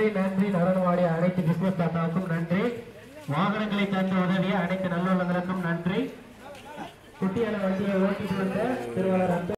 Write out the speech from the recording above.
நன்றி நன்றி. நடனமாடிய அனைத்து பிசினஸ் தாத்தாவுக்கும் நன்றி. வாகனங்களை தந்து உதவிய அனைத்து நல்லுள்ளங்களுக்கும் நன்றி. குட்டியான வண்டியை ஓட்டிட்டு வந்த திருவாளர்